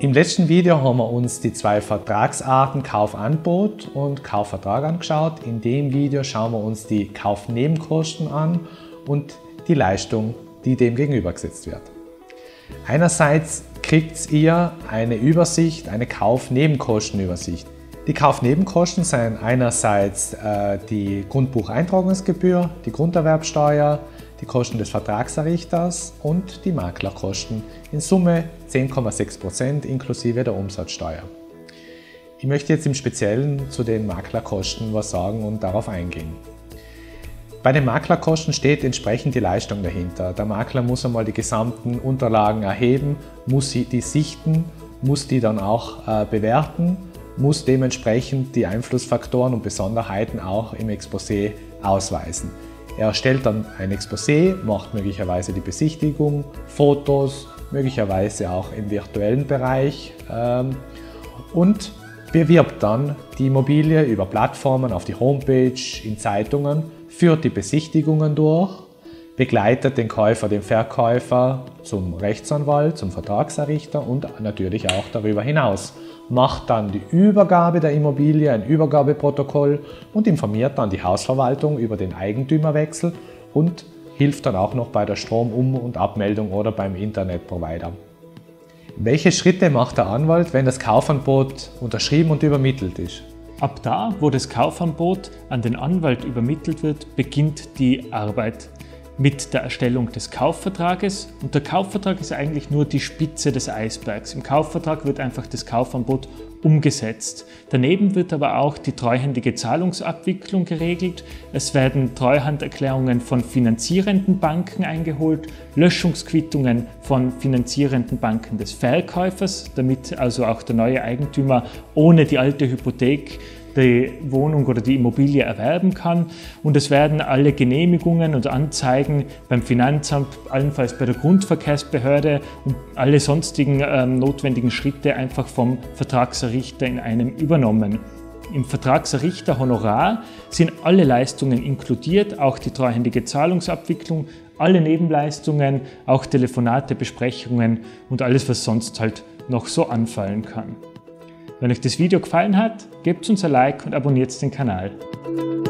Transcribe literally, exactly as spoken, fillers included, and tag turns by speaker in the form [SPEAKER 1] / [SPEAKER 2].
[SPEAKER 1] Im letzten Video haben wir uns die zwei Vertragsarten Kaufangebot und Kaufvertrag angeschaut. In dem Video schauen wir uns die Kaufnebenkosten an und die Leistung, die dem gegenübergesetzt wird. Einerseits kriegt ihr eine Übersicht, eine Kaufnebenkostenübersicht. Die Kaufnebenkosten sind einerseits äh, die Grundbucheintragungsgebühr, die Grunderwerbsteuer, die Kosten des Vertragserrichters und die Maklerkosten, in Summe zehn Komma sechs Prozent inklusive der Umsatzsteuer. Ich möchte jetzt im Speziellen zu den Maklerkosten was sagen und darauf eingehen. Bei den Maklerkosten steht entsprechend die Leistung dahinter. Der Makler muss einmal die gesamten Unterlagen erheben, muss die sichten, muss die dann auch äh, bewerten, muss dementsprechend die Einflussfaktoren und Besonderheiten auch im Exposé ausweisen. Er erstellt dann ein Exposé, macht möglicherweise die Besichtigung, Fotos, möglicherweise auch im virtuellen Bereich ähm, und bewirbt dann die Immobilie über Plattformen auf die Homepage, in Zeitungen, führt die Besichtigungen durch, begleitet den Käufer, den Verkäufer zum Rechtsanwalt, zum Vertragserrichter und natürlich auch darüber hinaus. Macht dann die Übergabe der Immobilie, ein Übergabeprotokoll und informiert dann die Hausverwaltung über den Eigentümerwechsel und hilft dann auch noch bei der Strom-Um- und Abmeldung oder beim Internetprovider. Welche Schritte macht der Anwalt, wenn das Kaufangebot unterschrieben und übermittelt ist?
[SPEAKER 2] Ab da, wo das Kaufangebot an den Anwalt übermittelt wird, beginnt die Arbeit mit der Erstellung des Kaufvertrages. Und der Kaufvertrag ist eigentlich nur die Spitze des Eisbergs. Im Kaufvertrag wird einfach das Kaufangebot umgesetzt. Daneben wird aber auch die treuhändige Zahlungsabwicklung geregelt. Es werden Treuhanderklärungen von finanzierenden Banken eingeholt, Löschungsquittungen von finanzierenden Banken des Verkäufers, damit also auch der neue Eigentümer ohne die alte Hypothek die Wohnung oder die Immobilie erwerben kann, und es werden alle Genehmigungen und Anzeigen beim Finanzamt, allenfalls bei der Grundverkehrsbehörde und alle sonstigen ähm, notwendigen Schritte einfach vom Vertragserrichter in einem übernommen. Im Vertragserrichterhonorar sind alle Leistungen inkludiert, auch die treuhändige Zahlungsabwicklung, alle Nebenleistungen, auch Telefonate, Besprechungen und alles, was sonst halt noch so anfallen kann. Wenn euch das Video gefallen hat, gebt uns ein Like und abonniert den Kanal.